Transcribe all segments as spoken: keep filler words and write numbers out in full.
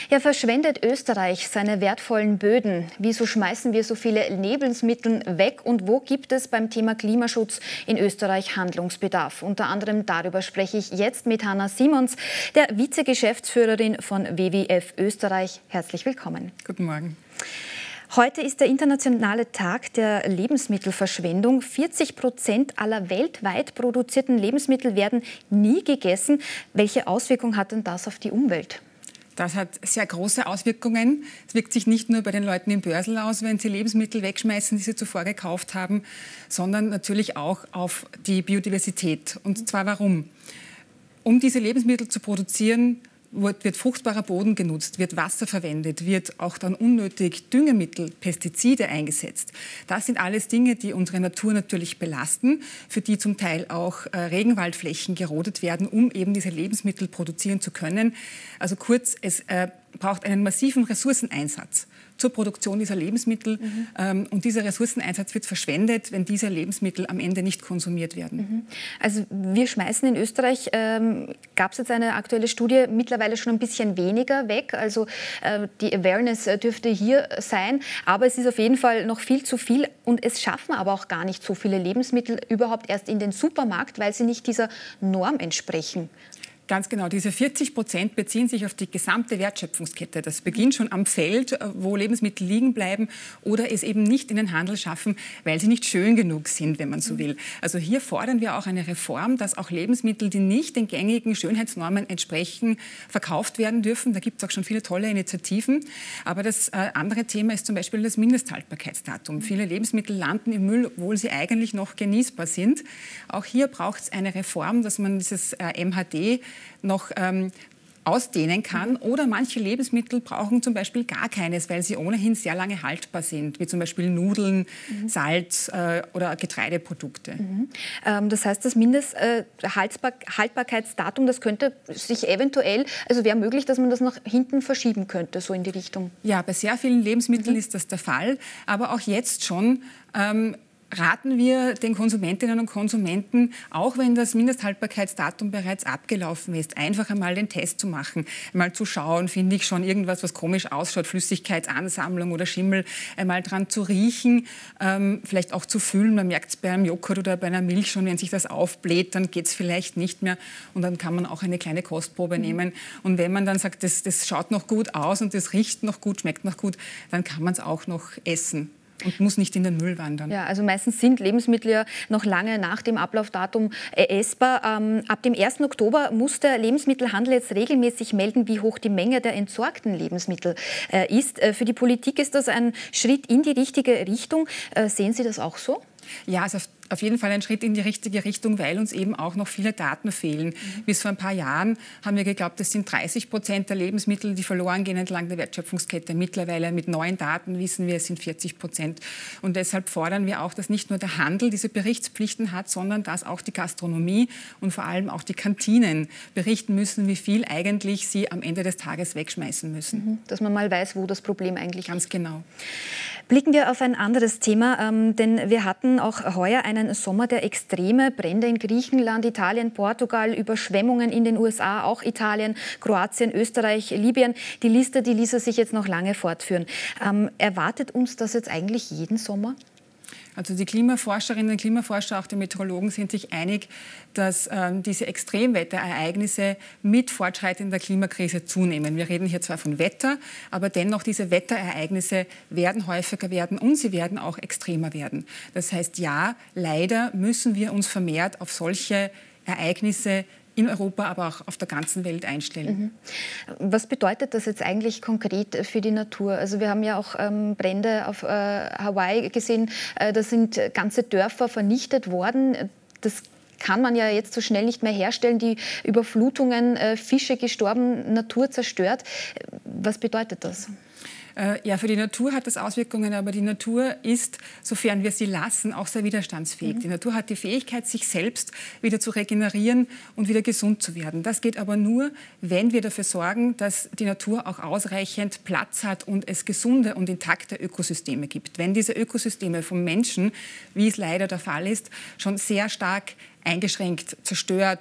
Ja, verschwendet Österreich seine wertvollen Böden? Wieso schmeißen wir so viele Lebensmittel weg? Und wo gibt es beim Thema Klimaschutz in Österreich Handlungsbedarf? Unter anderem darüber spreche ich jetzt mit Hanna Simons, der Vizegeschäftsführerin von W W F Österreich. Herzlich willkommen. Guten Morgen. Heute ist der internationale Tag der Lebensmittelverschwendung. vierzig Prozent aller weltweit produzierten Lebensmittel werden nie gegessen. Welche Auswirkungen hat denn das auf die Umwelt? Das hat sehr große Auswirkungen. Es wirkt sich nicht nur bei den Leuten im Börsel aus, wenn sie Lebensmittel wegschmeißen, die sie zuvor gekauft haben, sondern natürlich auch auf die Biodiversität. Und zwar warum? Um diese Lebensmittel zu produzieren, wird fruchtbarer Boden genutzt, wird Wasser verwendet, wird auch dann unnötig Düngemittel, Pestizide eingesetzt. Das sind alles Dinge, die unsere Natur natürlich belasten, für die zum Teil auch äh, Regenwaldflächen gerodet werden, um eben diese Lebensmittel produzieren zu können. Also kurz, es äh, braucht einen massiven Ressourceneinsatz zur Produktion dieser Lebensmittel. Mhm. Ähm, und dieser Ressourceneinsatz wird verschwendet, wenn diese Lebensmittel am Ende nicht konsumiert werden. Mhm. Also wir schmeißen in Österreich, ähm, gab es jetzt eine aktuelle Studie, mittlerweile schon ein bisschen weniger weg. Also äh, die Awareness äh, dürfte hier sein. Aber es ist auf jeden Fall noch viel zu viel. Und es schaffen aber auch gar nicht so viele Lebensmittel überhaupt erst in den Supermarkt, weil sie nicht dieser Norm entsprechen. Ganz genau. Diese vierzig Prozent beziehen sich auf die gesamte Wertschöpfungskette. Das beginnt schon am Feld, wo Lebensmittel liegen bleiben oder es eben nicht in den Handel schaffen, weil sie nicht schön genug sind, wenn man so will. Also hier fordern wir auch eine Reform, dass auch Lebensmittel, die nicht den gängigen Schönheitsnormen entsprechen, verkauft werden dürfen. Da gibt es auch schon viele tolle Initiativen. Aber das äh, andere Thema ist zum Beispiel das Mindesthaltbarkeitsdatum. Viele Lebensmittel landen im Müll, obwohl sie eigentlich noch genießbar sind. Auch hier braucht es eine Reform, dass man dieses äh, M H D noch ähm, ausdehnen kann. Mhm. Oder manche Lebensmittel brauchen zum Beispiel gar keines, weil sie ohnehin sehr lange haltbar sind, wie zum Beispiel Nudeln, mhm. Salz äh, oder Getreideprodukte. Mhm. Ähm, das heißt, das Mindesthaltbarkeitsdatum, äh, das könnte sich eventuell, also wäre möglich, dass man das nach hinten verschieben könnte, so in die Richtung? Ja, bei sehr vielen Lebensmitteln mhm. ist das der Fall, aber auch jetzt schon ähm, raten wir den Konsumentinnen und Konsumenten, auch wenn das Mindesthaltbarkeitsdatum bereits abgelaufen ist, einfach einmal den Test zu machen, einmal zu schauen, finde ich schon irgendwas, was komisch ausschaut, Flüssigkeitsansammlung oder Schimmel, einmal dran zu riechen, ähm, vielleicht auch zu fühlen. Man merkt es bei einem Joghurt oder bei einer Milch schon, wenn sich das aufbläht, dann geht es vielleicht nicht mehr und dann kann man auch eine kleine Kostprobe mhm. nehmen. Und wenn man dann sagt, das, das schaut noch gut aus und das riecht noch gut, schmeckt noch gut, dann kann man es auch noch essen. Und muss nicht in den Müll wandern. Ja, also meistens sind Lebensmittel ja noch lange nach dem Ablaufdatum essbar. Ähm, ab dem ersten Oktober muss der Lebensmittelhandel jetzt regelmäßig melden, wie hoch die Menge der entsorgten Lebensmittel äh, ist. Äh, für die Politik ist das ein Schritt in die richtige Richtung. Äh, sehen Sie das auch so? Ja, also auf, auf jeden Fall ein Schritt in die richtige Richtung, weil uns eben auch noch viele Daten fehlen. Mhm. Bis vor ein paar Jahren haben wir geglaubt, es sind dreißig Prozent der Lebensmittel, die verloren gehen entlang der Wertschöpfungskette. Mittlerweile mit neuen Daten wissen wir, es sind vierzig Prozent. Und deshalb fordern wir auch, dass nicht nur der Handel diese Berichtspflichten hat, sondern dass auch die Gastronomie und vor allem auch die Kantinen berichten müssen, wie viel eigentlich sie am Ende des Tages wegschmeißen müssen. Mhm. Dass man mal weiß, wo das Problem eigentlich Ganz ist. Ganz genau. Blicken wir auf ein anderes Thema, ähm, denn wir hatten auch heuer einen Sommer der Extreme, Brände in Griechenland, Italien, Portugal, Überschwemmungen in den U S A, auch Italien, Kroatien, Österreich, Libyen. Die Liste, die ließe sich jetzt noch lange fortführen. Ähm, erwartet uns das jetzt eigentlich jeden Sommer? Also die Klimaforscherinnen und Klimaforscher, auch die Meteorologen sind sich einig, dass ähm, diese Extremwetterereignisse mit fortschreitender Klimakrise zunehmen. Wir reden hier zwar von Wetter, aber dennoch diese Wetterereignisse werden häufiger werden und sie werden auch extremer werden. Das heißt, ja, leider müssen wir uns vermehrt auf solche Ereignisse in Europa, aber auch auf der ganzen Welt einstellen. Mhm. Was bedeutet das jetzt eigentlich konkret für die Natur? Also wir haben ja auch ähm, Brände auf äh, Hawaii gesehen, äh, da sind ganze Dörfer vernichtet worden. Das kann man ja jetzt so schnell nicht mehr herstellen. Die Überflutungen, äh, Fische gestorben, Natur zerstört. Was bedeutet das? Ja, für die Natur hat das Auswirkungen, aber die Natur ist, sofern wir sie lassen, auch sehr widerstandsfähig. Mhm. Die Natur hat die Fähigkeit, sich selbst wieder zu regenerieren und wieder gesund zu werden. Das geht aber nur, wenn wir dafür sorgen, dass die Natur auch ausreichend Platz hat und es gesunde und intakte Ökosysteme gibt. Wenn diese Ökosysteme vom Menschen, wie es leider der Fall ist, schon sehr stark eingeschränkt, zerstört,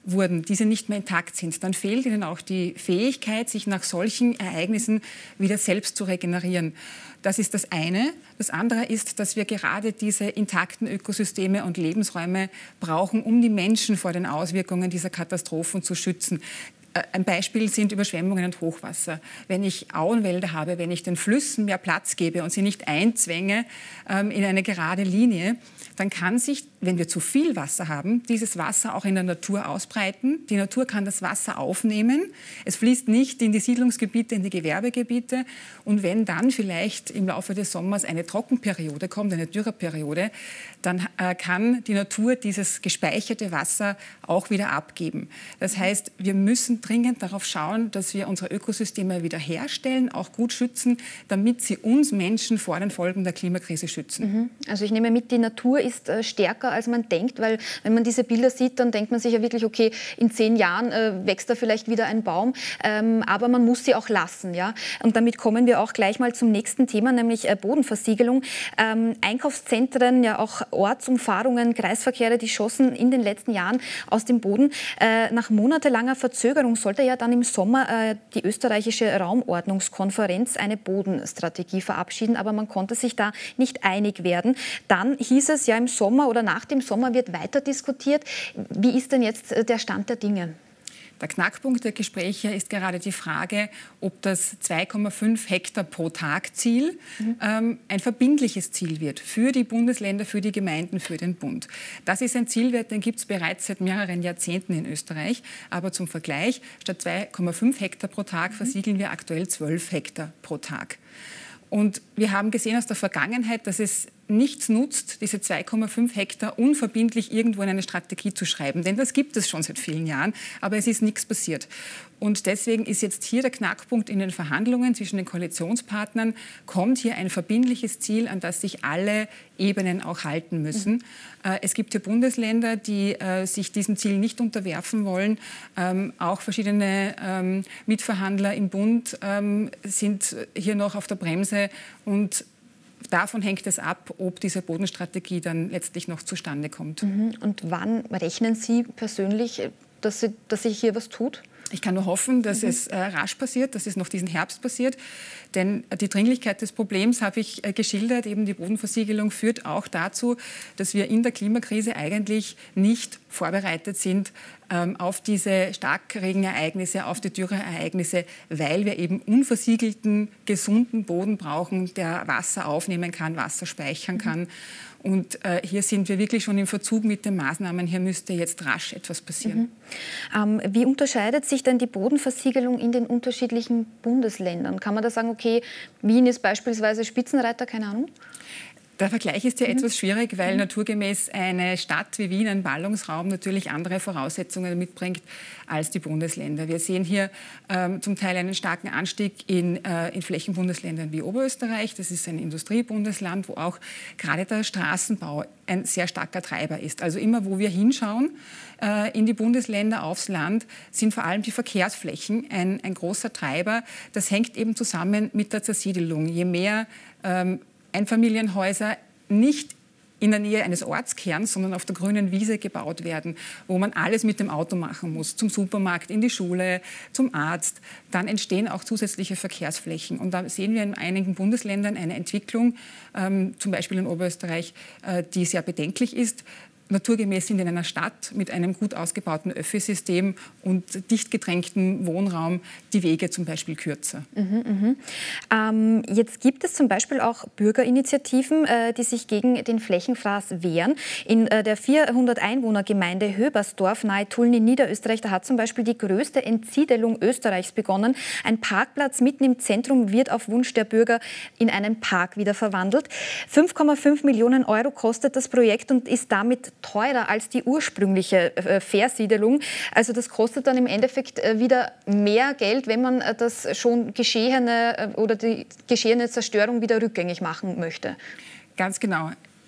wurden, diese nicht mehr intakt sind, dann fehlt ihnen auch die Fähigkeit, sich nach solchen Ereignissen wieder selbst zu regenerieren. Das ist das eine. Das andere ist, dass wir gerade diese intakten Ökosysteme und Lebensräume brauchen, um die Menschen vor den Auswirkungen dieser Katastrophen zu schützen. Ein Beispiel sind Überschwemmungen und Hochwasser. Wenn ich Auenwälder habe, wenn ich den Flüssen mehr Platz gebe und sie nicht einzwänge ähm, in eine gerade Linie, dann kann sich, wenn wir zu viel Wasser haben, dieses Wasser auch in der Natur ausbreiten. Die Natur kann das Wasser aufnehmen. Es fließt nicht in die Siedlungsgebiete, in die Gewerbegebiete. Und wenn dann vielleicht im Laufe des Sommers eine Trockenperiode kommt, eine Dürreperiode, dann äh, kann die Natur dieses gespeicherte Wasser auch wieder abgeben. Das heißt, wir müssen dringend darauf schauen, dass wir unsere Ökosysteme wiederherstellen, auch gut schützen, damit sie uns Menschen vor den Folgen der Klimakrise schützen. Also ich nehme mit, die Natur ist äh, stärker, als man denkt, weil wenn man diese Bilder sieht, dann denkt man sich ja wirklich, okay, in zehn Jahren äh, wächst da vielleicht wieder ein Baum, ähm, aber man muss sie auch lassen. Ja? Und damit kommen wir auch gleich mal zum nächsten Thema, nämlich äh, Bodenversiegelung. Ähm, Einkaufszentren, ja auch Ortsumfahrungen, Kreisverkehre, die schossen in den letzten Jahren aus dem Boden. Äh, nach monatelanger Verzögerung sollte ja dann im Sommer äh, die österreichische Raumordnungskonferenz eine Bodenstrategie verabschieden, aber man konnte sich da nicht einig werden. Dann hieß es ja im Sommer oder nach dem Sommer wird weiter diskutiert. Wie ist denn jetzt der Stand der Dinge? Der Knackpunkt der Gespräche ist gerade die Frage, ob das zwei Komma fünf Hektar pro Tag Ziel mhm. ähm, ein verbindliches Ziel wird für die Bundesländer, für die Gemeinden, für den Bund. Das ist ein Zielwert, den gibt es bereits seit mehreren Jahrzehnten in Österreich. Aber zum Vergleich, statt zwei Komma fünf Hektar pro Tag mhm. versiegeln wir aktuell zwölf Hektar pro Tag. Und wir haben gesehen aus der Vergangenheit, dass es nichts nutzt, diese zwei Komma fünf Hektar unverbindlich irgendwo in eine Strategie zu schreiben. Denn das gibt es schon seit vielen Jahren, aber es ist nichts passiert. Und deswegen ist jetzt hier der Knackpunkt in den Verhandlungen zwischen den Koalitionspartnern, kommt hier ein verbindliches Ziel, an das sich alle Ebenen auch halten müssen. Mhm. Es gibt hier Bundesländer, die äh, sich diesem Ziel nicht unterwerfen wollen. Ähm, auch verschiedene ähm, Mitverhandler im Bund ähm, sind hier noch auf der Bremse und davon hängt es ab, ob diese Bodenstrategie dann letztlich noch zustande kommt. Mhm. Und wann rechnen Sie persönlich, dass, Sie, dass sich hier was tut? Ich kann nur hoffen, dass mhm. es äh, rasch passiert, dass es noch diesen Herbst passiert. Denn die Dringlichkeit des Problems habe ich äh, geschildert. Eben die Bodenversiegelung führt auch dazu, dass wir in der Klimakrise eigentlich nicht vorbereitet sind ähm, auf diese Starkregenereignisse, auf die Dürreereignisse, weil wir eben unversiegelten, gesunden Boden brauchen, der Wasser aufnehmen kann, Wasser speichern kann. Mhm. Und äh, hier sind wir wirklich schon im Verzug mit den Maßnahmen. Hier müsste jetzt rasch etwas passieren. Mhm. Ähm, wie unterscheidet sich denn die Bodenversiegelung in den unterschiedlichen Bundesländern? Kann man da sagen, okay, Wien ist beispielsweise Spitzenreiter, keine Ahnung? Der Vergleich ist ja mhm. etwas schwierig, weil mhm. naturgemäß eine Stadt wie Wien, ein Ballungsraum, natürlich andere Voraussetzungen mitbringt als die Bundesländer. Wir sehen hier ähm, zum Teil einen starken Anstieg in, äh, in Flächenbundesländern wie Oberösterreich. Das ist ein Industriebundesland, wo auch gerade der Straßenbau ein sehr starker Treiber ist. Also immer, wo wir hinschauen äh, in die Bundesländer, aufs Land, sind vor allem die Verkehrsflächen ein, ein großer Treiber. Das hängt eben zusammen mit der Zersiedelung. Je mehr ähm, Einfamilienhäuser nicht in der Nähe eines Ortskerns, sondern auf der grünen Wiese gebaut werden, wo man alles mit dem Auto machen muss, zum Supermarkt, in die Schule, zum Arzt, dann entstehen auch zusätzliche Verkehrsflächen. Und da sehen wir in einigen Bundesländern eine Entwicklung, ähm, zum Beispiel in Oberösterreich, äh, die sehr bedenklich ist. Naturgemäß sind in einer Stadt mit einem gut ausgebauten Öffi-System und dicht gedrängtem Wohnraum die Wege zum Beispiel kürzer. Mhm, mh. ähm, jetzt gibt es zum Beispiel auch Bürgerinitiativen, äh, die sich gegen den Flächenfraß wehren. In äh, der vierhundert Einwohner-Gemeinde Höbersdorf nahe Tulln in Niederösterreich, da hat zum Beispiel die größte Entsiedelung Österreichs begonnen. Ein Parkplatz mitten im Zentrum wird auf Wunsch der Bürger in einen Park wieder verwandelt. fünf Komma fünf Millionen Euro kostet das Projekt und ist damit teurer als die ursprüngliche äh, Versiedelung. Also das kostet dann im Endeffekt äh, wieder mehr Geld, wenn man äh, das schon geschehene äh, oder die geschehene Zerstörung wieder rückgängig machen möchte. Ganz genau.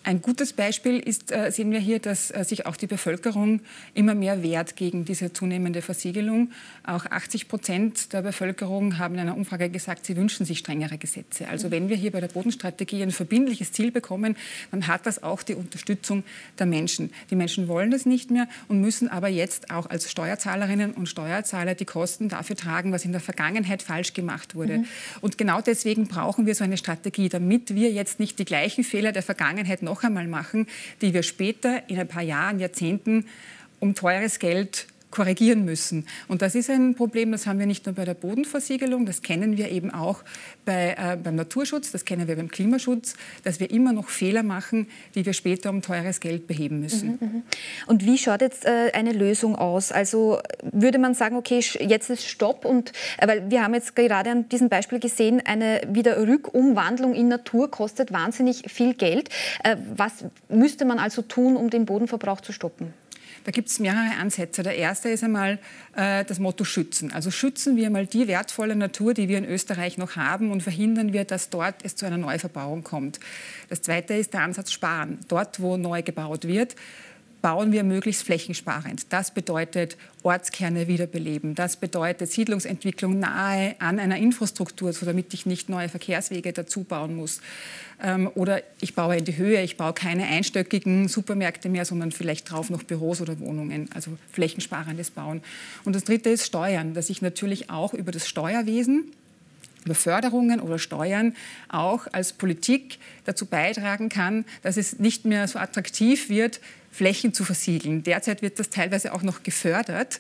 Ein gutes Beispiel ist, äh, sehen wir hier, dass äh, sich auch die Bevölkerung immer mehr wehrt gegen diese zunehmende Versiegelung. Auch achtzig Prozent der Bevölkerung haben in einer Umfrage gesagt, sie wünschen sich strengere Gesetze. Also wenn wir hier bei der Bodenstrategie ein verbindliches Ziel bekommen, dann hat das auch die Unterstützung der Menschen. Die Menschen wollen das nicht mehr und müssen aber jetzt auch als Steuerzahlerinnen und Steuerzahler die Kosten dafür tragen, was in der Vergangenheit falsch gemacht wurde. Mhm. Und genau deswegen brauchen wir so eine Strategie, damit wir jetzt nicht die gleichen Fehler der Vergangenheit noch noch einmal machen, die wir später in ein paar Jahren, Jahrzehnten um teures Geld korrigieren müssen. Und das ist ein Problem, das haben wir nicht nur bei der Bodenversiegelung, das kennen wir eben auch bei, äh, beim Naturschutz, das kennen wir beim Klimaschutz, dass wir immer noch Fehler machen, die wir später um teures Geld beheben müssen. Mhm, und wie schaut jetzt äh, eine Lösung aus? Also würde man sagen, okay, jetzt ist Stopp, und, äh, weil wir haben jetzt gerade an diesem Beispiel gesehen, eine Wiederrückumwandlung in Natur kostet wahnsinnig viel Geld. Äh, was müsste man also tun, um den Bodenverbrauch zu stoppen? Da gibt es mehrere Ansätze. Der erste ist einmal äh, das Motto Schützen. Also schützen wir mal die wertvolle Natur, die wir in Österreich noch haben, und verhindern wir, dass dort es zu einer Neuverbauung kommt. Das zweite ist der Ansatz Sparen. Dort, wo neu gebaut wird, bauen wir möglichst flächensparend. Das bedeutet Ortskerne wiederbeleben. Das bedeutet Siedlungsentwicklung nahe an einer Infrastruktur, so damit ich nicht neue Verkehrswege dazu bauen muss. Ähm, oder ich baue in die Höhe, ich baue keine einstöckigen Supermärkte mehr, sondern vielleicht drauf noch Büros oder Wohnungen, also flächensparendes Bauen. Und das dritte ist Steuern, dass ich natürlich auch über das Steuerwesen, über Förderungen oder Steuern auch als Politik dazu beitragen kann, dass es nicht mehr so attraktiv wird, Flächen zu versiegeln. Derzeit wird das teilweise auch noch gefördert.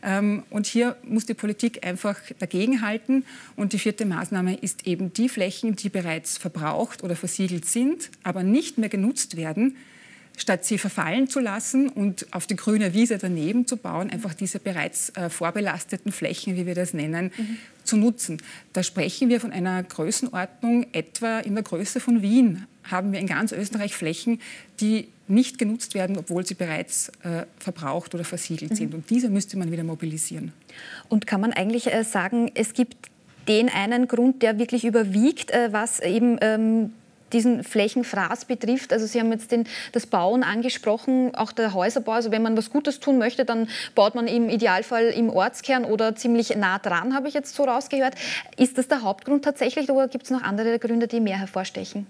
Und hier muss die Politik einfach dagegenhalten. Und die vierte Maßnahme ist eben die Flächen, die bereits verbraucht oder versiegelt sind, aber nicht mehr genutzt werden, statt sie verfallen zu lassen und auf die grüne Wiese daneben zu bauen, einfach diese bereits äh, vorbelasteten Flächen, wie wir das nennen, mhm. zu nutzen. Da sprechen wir von einer Größenordnung, etwa in der Größe von Wien haben wir in ganz Österreich Flächen, die nicht genutzt werden, obwohl sie bereits äh, verbraucht oder versiegelt mhm. sind. Und diese müsste man wieder mobilisieren. Und kann man eigentlich äh, sagen, es gibt den einen Grund, der wirklich überwiegt, äh, was eben ähm, diesen Flächenfraß betrifft? Also Sie haben jetzt den, das Bauen angesprochen, auch der Häuserbau. Also wenn man was Gutes tun möchte, dann baut man im Idealfall im Ortskern oder ziemlich nah dran, habe ich jetzt so rausgehört. Ist das der Hauptgrund tatsächlich, oder gibt es noch andere Gründe, die mehr hervorstechen?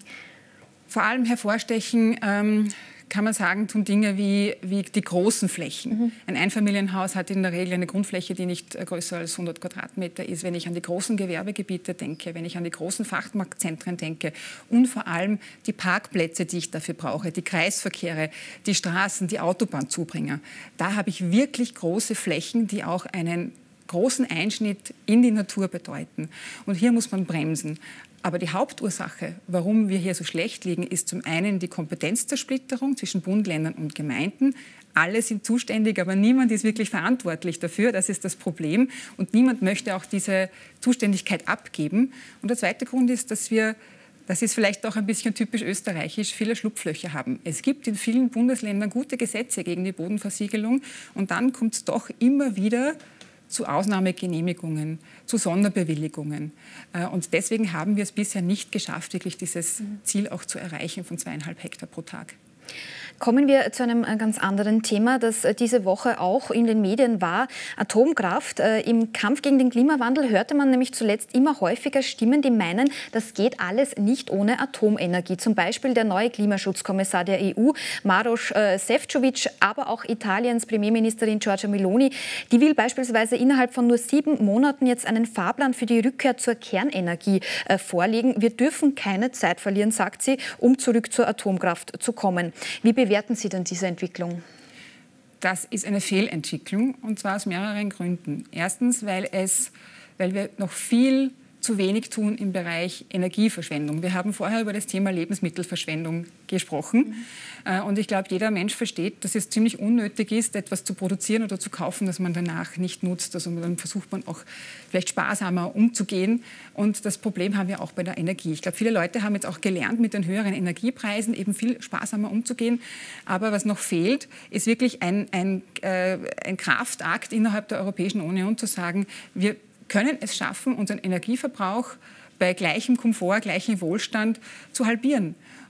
Vor allem hervorstechen ähm kann man sagen, tun Dinge wie, wie die großen Flächen. Mhm. Ein Einfamilienhaus hat in der Regel eine Grundfläche, die nicht größer als hundert Quadratmeter ist. Wenn ich an die großen Gewerbegebiete denke, wenn ich an die großen Fachmarktzentren denke und vor allem die Parkplätze, die ich dafür brauche, die Kreisverkehre, die Straßen, die Autobahnzubringer, da habe ich wirklich große Flächen, die auch einen großen Einschnitt in die Natur bedeuten. Und hier muss man bremsen. Aber die Hauptursache, warum wir hier so schlecht liegen, ist zum einen die Kompetenzzersplitterung zwischen Bund, Ländern und Gemeinden. Alle sind zuständig, aber niemand ist wirklich verantwortlich dafür. Das ist das Problem. Und niemand möchte auch diese Zuständigkeit abgeben. Und der zweite Grund ist, dass wir, das ist vielleicht auch ein bisschen typisch österreichisch, viele Schlupflöcher haben. Es gibt in vielen Bundesländern gute Gesetze gegen die Bodenversiegelung. Und dann kommt es doch immer wieder zu Ausnahmegenehmigungen, zu Sonderbewilligungen. Und deswegen haben wir es bisher nicht geschafft, wirklich dieses Ziel auch zu erreichen von zweieinhalb Hektar pro Tag. Kommen wir zu einem ganz anderen Thema, das diese Woche auch in den Medien war: Atomkraft. Im Kampf gegen den Klimawandel hörte man nämlich zuletzt immer häufiger Stimmen, die meinen, das geht alles nicht ohne Atomenergie. Zum Beispiel der neue Klimaschutzkommissar der E U, Maroš Šefčovič, aber auch Italiens Premierministerin Giorgia Meloni. Die will beispielsweise innerhalb von nur sieben Monaten jetzt einen Fahrplan für die Rückkehr zur Kernenergie äh, vorlegen. Wir dürfen keine Zeit verlieren, sagt sie, um zurück zur Atomkraft zu kommen. Wie bewerten Sie denn diese Entwicklung? Das ist eine Fehlentwicklung, und zwar aus mehreren Gründen. Erstens, weil, es, weil wir noch viel zu wenig tun im Bereich Energieverschwendung. Wir haben vorher über das Thema Lebensmittelverschwendung gesprochen. Mhm. Und ich glaube, jeder Mensch versteht, dass es ziemlich unnötig ist, etwas zu produzieren oder zu kaufen, das man danach nicht nutzt. Also dann versucht man auch vielleicht sparsamer umzugehen. Und das Problem haben wir auch bei der Energie. Ich glaube, viele Leute haben jetzt auch gelernt, mit den höheren Energiepreisen eben viel sparsamer umzugehen. Aber was noch fehlt, ist wirklich ein, ein, äh, ein Kraftakt innerhalb der Europäischen Union zu sagen, wir können es schaffen, unseren Energieverbrauch bei gleichem Komfort, gleichem Wohlstand zu halbieren.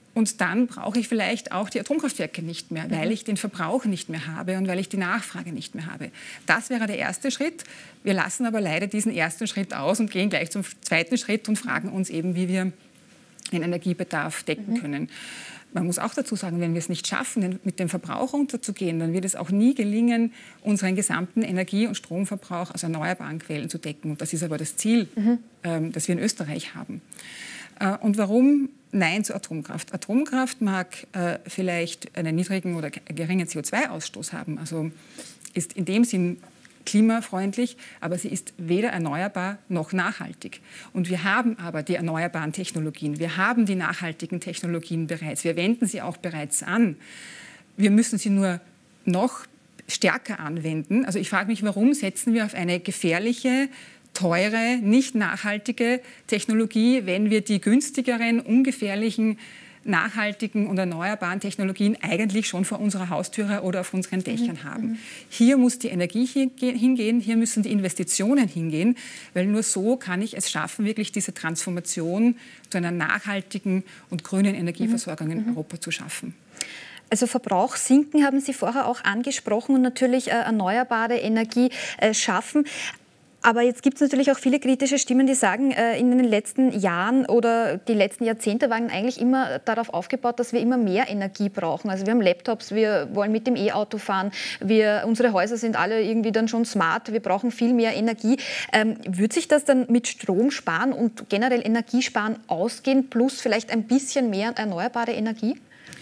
Und dann brauche ich vielleicht auch die Atomkraftwerke nicht mehr, weil ich den Verbrauch nicht mehr habe und weil ich die Nachfrage nicht mehr habe. Das wäre der erste Schritt. Wir lassen aber leider diesen ersten Schritt aus und gehen gleich zum zweiten Schritt und fragen uns eben, wie wir den Energiebedarf decken mhm. können. Man muss auch dazu sagen, wenn wir es nicht schaffen, mit dem Verbrauch runterzugehen, dann wird es auch nie gelingen, unseren gesamten Energie- und Stromverbrauch aus erneuerbaren Quellen zu decken. Und das ist aber das Ziel, mhm. ähm, das wir in Österreich haben. Äh, und warum Nein zur Atomkraft? Atomkraft mag äh, vielleicht einen niedrigen oder geringen C O zwei Ausstoß haben, also ist in dem Sinn klimafreundlich, aber sie ist weder erneuerbar noch nachhaltig. Und wir haben aber die erneuerbaren Technologien, wir haben die nachhaltigen Technologien bereits, wir wenden sie auch bereits an. Wir müssen sie nur noch stärker anwenden. Also ich frage mich, warum setzen wir auf eine gefährliche, teure, nicht nachhaltige Technologie, wenn wir die günstigeren, ungefährlichen, nachhaltigen und erneuerbaren Technologien eigentlich schon vor unserer Haustüre oder auf unseren Dächern mhm. haben. Hier muss die Energie hingehen, hier müssen die Investitionen hingehen, weil nur so kann ich es schaffen, wirklich diese Transformation zu einer nachhaltigen und grünen Energieversorgung mhm. in Europa zu schaffen. Also Verbrauch sinken haben Sie vorher auch angesprochen und natürlich äh, erneuerbare Energie äh, schaffen. Aber jetzt gibt es natürlich auch viele kritische Stimmen, die sagen, äh, in den letzten Jahren oder die letzten Jahrzehnte waren eigentlich immer darauf aufgebaut, dass wir immer mehr Energie brauchen. Also wir haben Laptops, wir wollen mit dem E-Auto fahren, wir, unsere Häuser sind alle irgendwie dann schon smart, wir brauchen viel mehr Energie. Ähm, wird sich das dann mit Strom sparen und generell Energiesparen ausgehen, plus vielleicht ein bisschen mehr erneuerbare Energie?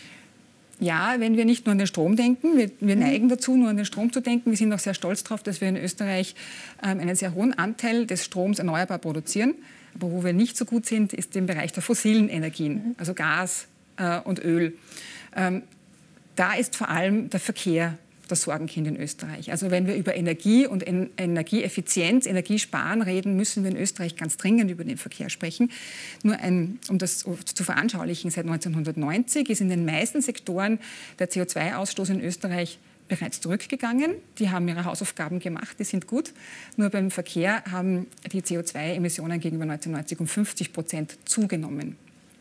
Ja, wenn wir nicht nur an den Strom denken, wir, wir neigen dazu, nur an den Strom zu denken. Wir sind auch sehr stolz darauf, dass wir in Österreich ähm, einen sehr hohen Anteil des Stroms erneuerbar produzieren. Aber wo wir nicht so gut sind, ist im Bereich der fossilen Energien, mhm. also Gas äh, und Öl. Ähm, da ist vor allem der Verkehr das Sorgenkind in Österreich. Also wenn wir über Energie und en Energieeffizienz, Energiesparen reden, müssen wir in Österreich ganz dringend über den Verkehr sprechen. Nur ein, um das zu veranschaulichen, seit neunzehnhundertneunzig ist in den meisten Sektoren der C O zwei Ausstoß in Österreich bereits zurückgegangen. Die haben ihre Hausaufgaben gemacht, die sind gut. Nur beim Verkehr haben die C O zwei Emissionen gegenüber neunzehnhundertneunzig um fünfzig Prozent zugenommen.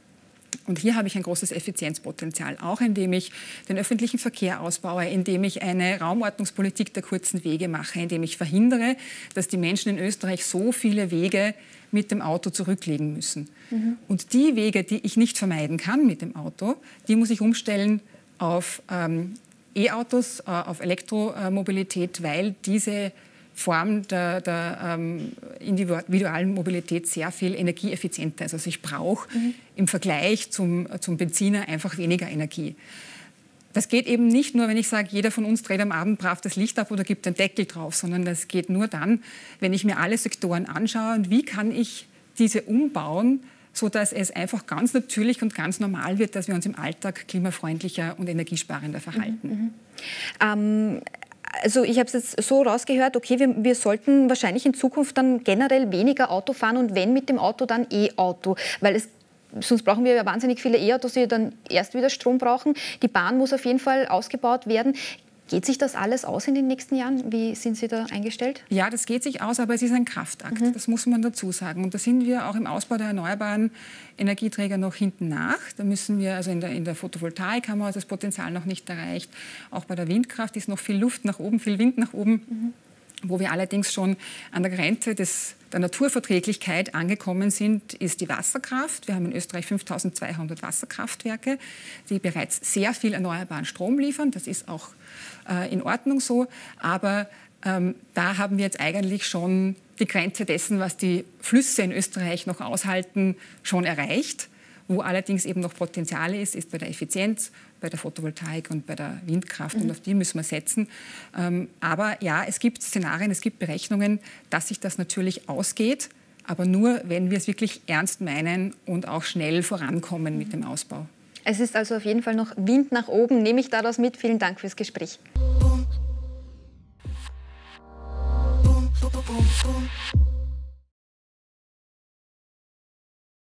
Und hier habe ich ein großes Effizienzpotenzial, auch indem ich den öffentlichen Verkehr ausbaue, indem ich eine Raumordnungspolitik der kurzen Wege mache, indem ich verhindere, dass die Menschen in Österreich so viele Wege mit dem Auto zurücklegen müssen. Mhm. Und die Wege, die ich nicht vermeiden kann mit dem Auto, die muss ich umstellen auf ähm, E-Autos, äh, auf Elektromobilität, weil diese Form der, der ähm, individuellen Mobilität sehr viel energieeffizienter ist. Also ich brauche mhm. im Vergleich zum, zum Benziner einfach weniger Energie. Das geht eben nicht nur, wenn ich sage, jeder von uns dreht am Abend brav das Licht ab oder gibt den Deckel drauf, sondern das geht nur dann, wenn ich mir alle Sektoren anschaue und wie kann ich diese umbauen, sodass es einfach ganz natürlich und ganz normal wird, dass wir uns im Alltag klimafreundlicher und energiesparender verhalten. Mhm. Ähm Also ich habe es jetzt so rausgehört, okay, wir, wir sollten wahrscheinlich in Zukunft dann generell weniger Auto fahren und wenn mit dem Auto, dann E-Auto, weil es sonst brauchen wir ja wahnsinnig viele E-Autos, die dann erst wieder Strom brauchen. Die Bahn muss auf jeden Fall ausgebaut werden. Geht sich das alles aus in den nächsten Jahren? Wie sind Sie da eingestellt? Ja, das geht sich aus, aber es ist ein Kraftakt. Mhm. Das muss man dazu sagen. Und da sind wir auch im Ausbau der erneuerbaren Energieträger noch hinten nach. Da müssen wir, also in der, in der Photovoltaik haben wir das Potenzial noch nicht erreicht. Auch bei der Windkraft ist noch viel Luft nach oben, viel Wind nach oben. Mhm. Wo wir allerdings schon an der Grenze des, der Naturverträglichkeit angekommen sind, ist die Wasserkraft. Wir haben in Österreich fünftausendzweihundert Wasserkraftwerke, die bereits sehr viel erneuerbaren Strom liefern. Das ist auch äh, in Ordnung so. Aber ähm, da haben wir jetzt eigentlich schon die Grenze dessen, was die Flüsse in Österreich noch aushalten, schon erreicht. Wo allerdings eben noch Potenzial ist, ist bei der Effizienz, bei der Photovoltaik und bei der Windkraft. Mhm. Und auf die müssen wir setzen. Ähm, aber ja, es gibt Szenarien, es gibt Berechnungen, dass sich das natürlich ausgeht. Aber nur, wenn wir es wirklich ernst meinen und auch schnell vorankommen mhm. mit dem Ausbau. Es ist also auf jeden Fall noch Wind nach oben. Nehme ich daraus mit. Vielen Dank fürs Gespräch. Boom, boom, boom, boom.